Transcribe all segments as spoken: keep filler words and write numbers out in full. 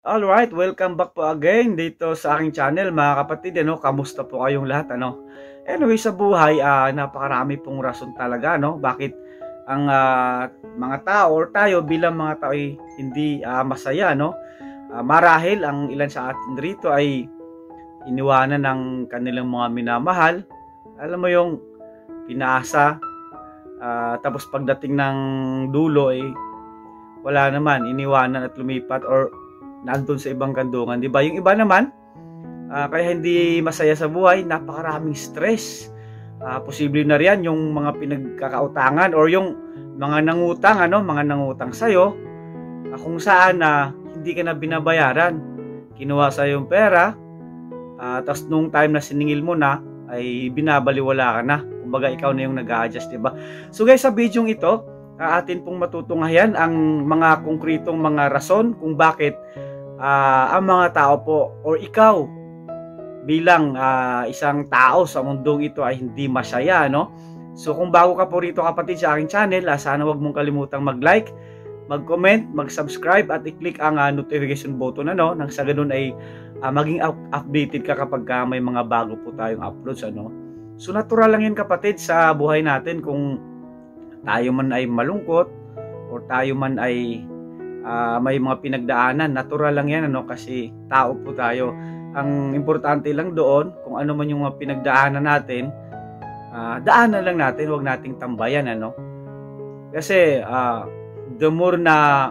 Alright, welcome back po again dito sa aking channel mga kapatid. Ano, kamusta po kayong lahat? Ano? Anyway, sa buhay, uh, napakarami pong rason talaga, no? Bakit ang uh, mga tao or tayo bilang mga tao ay hindi uh, masaya, no? Uh, marahil ang ilan sa atin rito ay iniwanan ng kanilang mga minamahal. Alam mo yung pinaasa, uh, tapos pagdating ng dulo ay wala naman, iniwanan at lumipat or nandun sa ibang kandungan, di ba? Yung iba naman, uh, kaya hindi masaya sa buhay, napakaraming stress. Uh, posible na riyan yung mga pinagkakautangan or yung mga nangutang, ano, mga nangutang sa'yo, uh, kung saan na uh, hindi ka na binabayaran. Kinuha sa'yo yung pera, uh, tapos nung time na siningil mo na, ay binabaliwala ka na. Kumbaga, ikaw na yung nag-a-adjust, di ba? So guys, sa video ito, uh, atin pong matutunghayan ang mga konkretong mga rason kung bakit Uh, ang mga tao po or ikaw bilang uh, isang tao sa mundong ito ay hindi masaya, no? So kung bago ka po rito kapatid sa aking channel, uh, sana wag mong kalimutang mag-like, mag-comment, mag-subscribe at i-click ang uh, notification button, ano, nang sa ganun ay uh, maging up updated ka kapag uh, may mga bago po tayong uploads, ano. So natural lang yan kapatid sa buhay natin kung tayo man ay malungkot or tayo man ay Uh, may mga pinagdaanan, natural lang yan, ano, kasi tao po tayo. Ang importante lang doon, kung ano man yung mga pinagdaanan natin, uh, daanan lang natin, huwag nating tambayan, ano. Kasi uh, the more na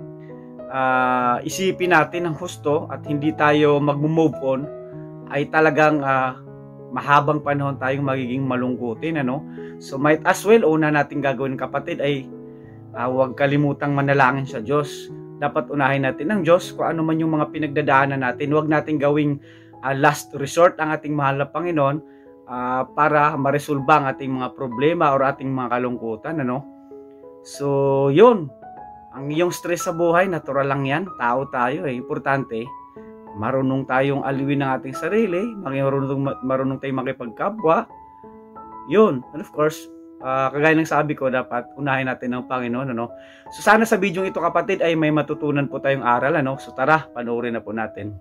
uh, isipin natin ang husto at hindi tayo mag-move on, ay talagang uh, mahabang panahon tayong magiging malungkutin, ano. So might as well, una nating gagawin kapatid ay Uh, huwag kalimutang manalangin sa Diyos. Dapat unahin natin ang Diyos kung ano man yung mga pinagdadaanan natin. Huwag natin gawing uh, last resort ang ating mahal na Panginoon uh, para maresolba ang ating mga problema or ating mga kalungkutan, ano? So, yun. Ang iyong stress sa buhay, natural lang yan. Tao tayo, eh. Importante, marunong tayong aliwin ng ating sarili, marunong, marunong tayong makipagkapwa. Yun. And of course, Uh, kagaya ng sabi ko, dapat unahin natin ng Panginoon, ano? So sana sa video ito kapatid ay may matutunan po tayong aral, ano? So tara, panoorin na po natin.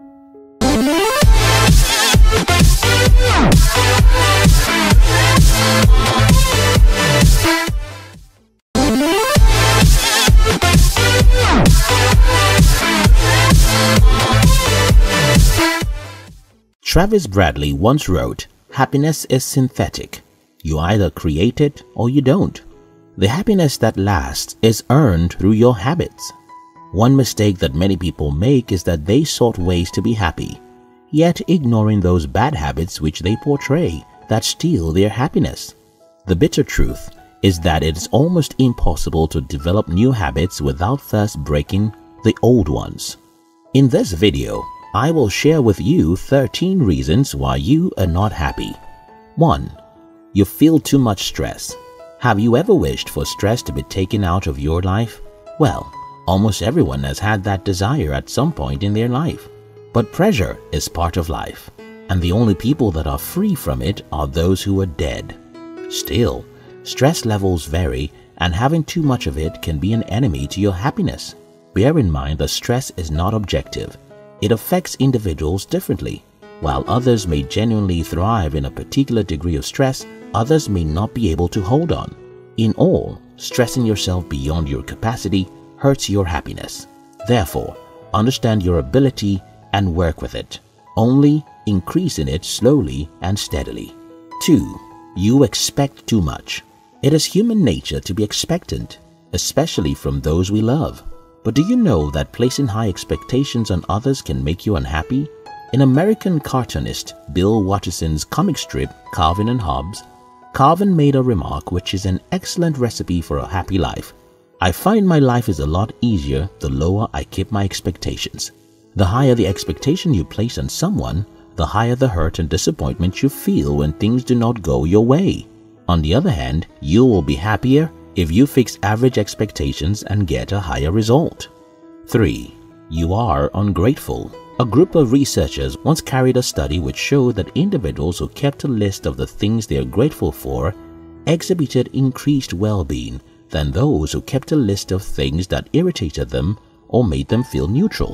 Travis Bradley once wrote, "Happiness is synthetic. You either create it or you don't. The happiness that lasts is earned through your habits." One mistake that many people make is that they sought ways to be happy, yet ignoring those bad habits which they portray that steal their happiness. The bitter truth is that it is almost impossible to develop new habits without first breaking the old ones. In this video, I will share with you thirteen reasons why you are not happy. one. You feel too much stress. Have you ever wished for stress to be taken out of your life? Well, almost everyone has had that desire at some point in their life. But pressure is part of life, and the only people that are free from it are those who are dead. Still, stress levels vary, and having too much of it can be an enemy to your happiness. Bear in mind that stress is not objective. It affects individuals differently. While others may genuinely thrive in a particular degree of stress, others may not be able to hold on. In all, stressing yourself beyond your capacity hurts your happiness. Therefore, understand your ability and work with it. Only increase in it slowly and steadily. two. You expect too much. It is human nature to be expectant, especially from those we love. But do you know that placing high expectations on others can make you unhappy? In American cartoonist Bill Watterson's comic strip Calvin and Hobbes, Calvin made a remark which is an excellent recipe for a happy life. "I find my life is a lot easier the lower I keep my expectations. The higher the expectation you place on someone, the higher the hurt and disappointment you feel when things do not go your way. On the other hand, you will be happier if you fix average expectations and get a higher result." three. You are ungrateful. A group of researchers once carried a study which showed that individuals who kept a list of the things they are grateful for exhibited increased well-being than those who kept a list of things that irritated them or made them feel neutral.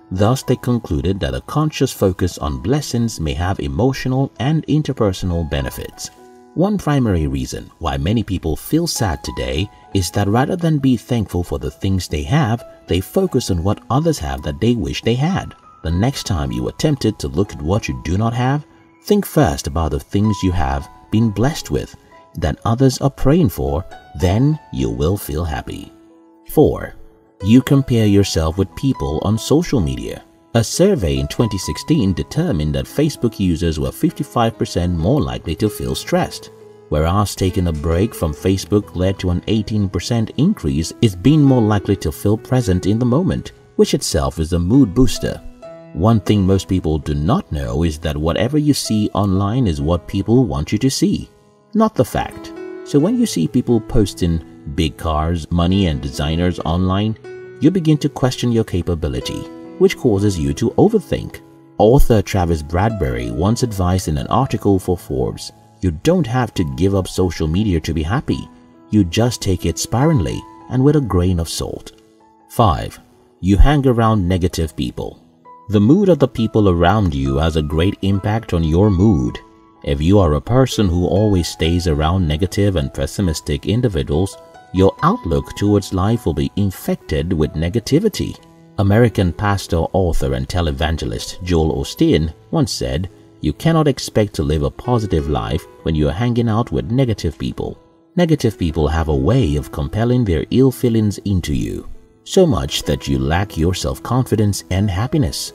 Thus, they concluded that a conscious focus on blessings may have emotional and interpersonal benefits. One primary reason why many people feel sad today is that rather than be thankful for the things they have, they focus on what others have that they wish they had. The next time you are tempted to look at what you do not have, think first about the things you have been blessed with that others are praying for, then you will feel happy. four. You compare yourself with people on social media. A survey in twenty sixteen determined that Facebook users were fifty-five percent more likely to feel stressed, whereas taking a break from Facebook led to an eighteen percent increase in being more likely to feel present in the moment, which itself is a mood booster. One thing most people do not know is that whatever you see online is what people want you to see, not the fact. So when you see people posting big cars, money, and designers online, you begin to question your capability, which causes you to overthink. Author Travis Bradberry once advised in an article for Forbes, you don't have to give up social media to be happy. You just take it sparingly and with a grain of salt. five. You hang around negative people. The mood of the people around you has a great impact on your mood. If you are a person who always stays around negative and pessimistic individuals, your outlook towards life will be infected with negativity. American pastor, author, and televangelist Joel Osteen once said, you cannot expect to live a positive life when you are hanging out with negative people. Negative people have a way of compelling their ill feelings into you, so much that you lack your self-confidence and happiness.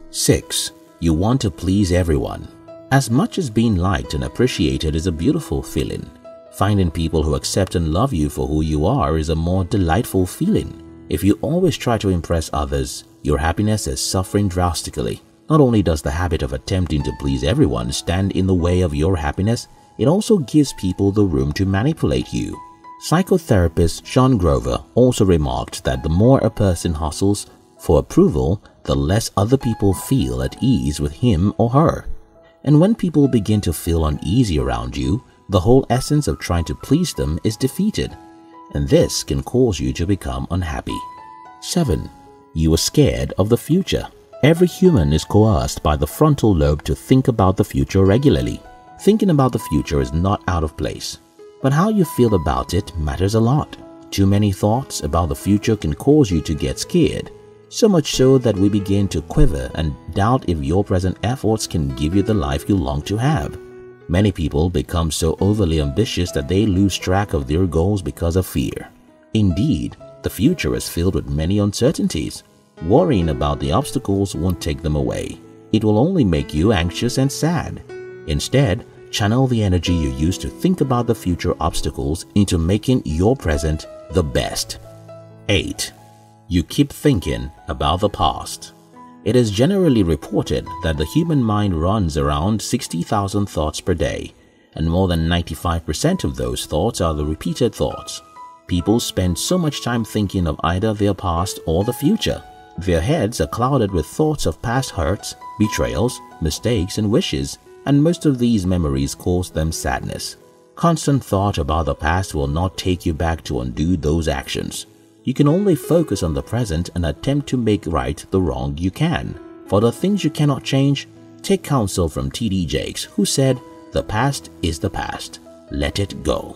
six. You want to please everyone. As much as being liked and appreciated is a beautiful feeling, finding people who accept and love you for who you are is a more delightful feeling. If you always try to impress others, your happiness is suffering drastically. Not only does the habit of attempting to please everyone stand in the way of your happiness, it also gives people the room to manipulate you. Psychotherapist Sean Grover also remarked that the more a person hustles for approval, the less other people feel at ease with him or her. And when people begin to feel uneasy around you, the whole essence of trying to please them is defeated, and this can cause you to become unhappy. seven. You are scared of the future. Every human is coerced by the frontal lobe to think about the future regularly. Thinking about the future is not out of place, but how you feel about it matters a lot. Too many thoughts about the future can cause you to get scared, so much so that we begin to quiver and doubt if your present efforts can give you the life you long to have. Many people become so overly ambitious that they lose track of their goals because of fear. Indeed, the future is filled with many uncertainties. Worrying about the obstacles won't take them away. It will only make you anxious and sad. Instead, channel the energy you use to think about the future obstacles into making your present the best. eight. You keep thinking about the past. It is generally reported that the human mind runs around sixty thousand thoughts per day, and more than ninety-five percent of those thoughts are the repeated thoughts. People spend so much time thinking of either their past or the future. Their heads are clouded with thoughts of past hurts, betrayals, mistakes, and wishes, and most of these memories cause them sadness. Constant thought about the past will not take you back to undo those actions. You can only focus on the present and attempt to make right the wrong you can. For the things you cannot change, take counsel from T D Jakes, who said, "The past is the past. Let it go."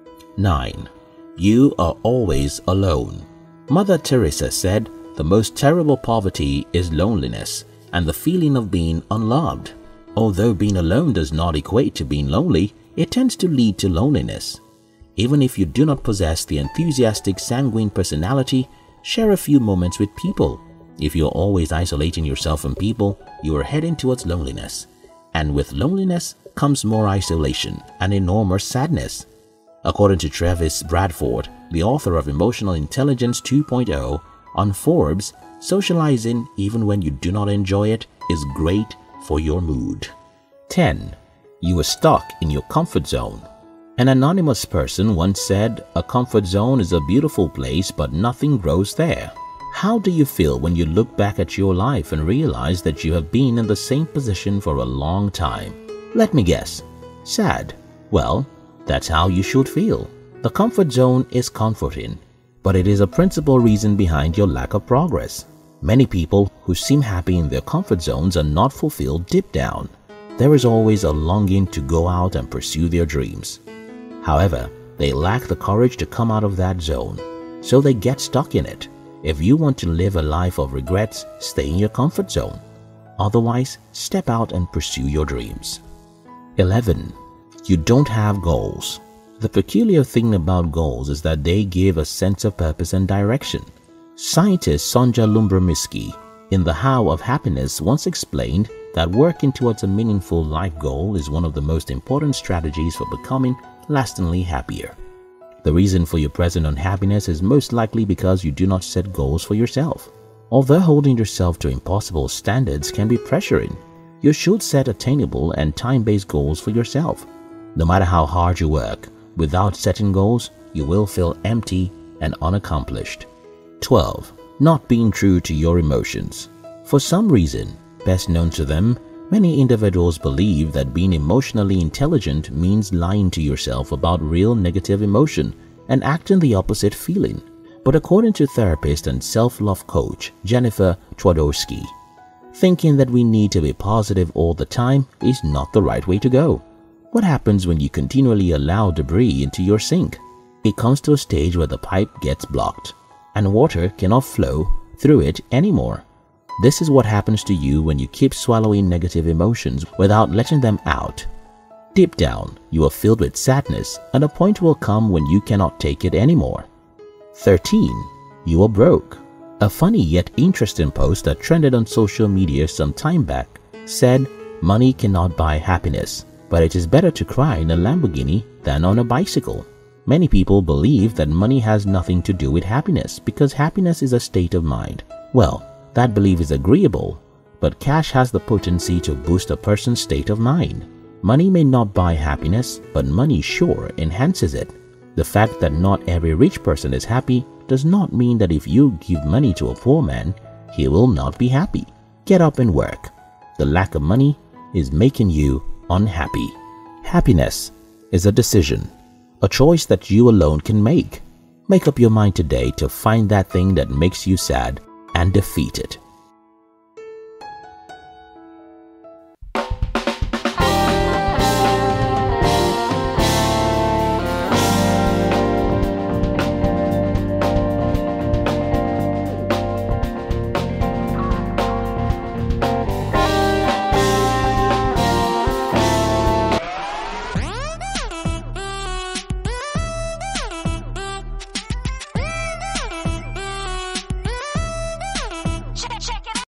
nine. You are always alone. Mother Teresa said, "The most terrible poverty is loneliness and the feeling of being unloved." Although being alone does not equate to being lonely, it tends to lead to loneliness. Even if you do not possess the enthusiastic, sanguine personality, share a few moments with people. If you're always isolating yourself from people, you are heading towards loneliness. And with loneliness comes more isolation and enormous sadness. According to Travis Bradford, the author of Emotional Intelligence two point oh, on Forbes, socializing, even when you do not enjoy it, is great for your mood. ten. You are stuck in your comfort zone. An anonymous person once said, "A comfort zone is a beautiful place, but nothing grows there." How do you feel when you look back at your life and realize that you have been in the same position for a long time? Let me guess. Sad. Well, that's how you should feel. The comfort zone is comforting, but it is a principal reason behind your lack of progress. Many people who seem happy in their comfort zones are not fulfilled deep down. There is always a longing to go out and pursue their dreams. However, they lack the courage to come out of that zone, so they get stuck in it. If you want to live a life of regrets, stay in your comfort zone. Otherwise, step out and pursue your dreams. eleven. You don't have goals. The peculiar thing about goals is that they give a sense of purpose and direction. Scientist Sonja Lyubomirsky in The How of Happiness once explained that working towards a meaningful life goal is one of the most important strategies for becoming lastingly happier. The reason for your present unhappiness is most likely because you do not set goals for yourself. Although holding yourself to impossible standards can be pressuring, you should set attainable and time-based goals for yourself. No matter how hard you work, without setting goals, you will feel empty and unaccomplished. twelve. Not being true to your emotions. For some reason, best known to them, many individuals believe that being emotionally intelligent means lying to yourself about real negative emotion and acting the opposite feeling. But according to therapist and self-love coach Jennifer Twardowski, thinking that we need to be positive all the time is not the right way to go. What happens when you continually allow debris into your sink? It comes to a stage where the pipe gets blocked and water cannot flow through it anymore. This is what happens to you when you keep swallowing negative emotions without letting them out. Deep down, you are filled with sadness, and a point will come when you cannot take it anymore. thirteen. You are broke. A funny yet interesting post that trended on social media some time back said, "Money cannot buy happiness, but it is better to cry in a Lamborghini than on a bicycle." Many people believe that money has nothing to do with happiness because happiness is a state of mind. Well, that belief is agreeable, but cash has the potency to boost a person's state of mind. Money may not buy happiness, but money sure enhances it. The fact that not every rich person is happy does not mean that if you give money to a poor man, he will not be happy. Get up and work. The lack of money is making you unhappy. Happiness is a decision, a choice that you alone can make. Make up your mind today to find that thing that makes you sad and defeat it.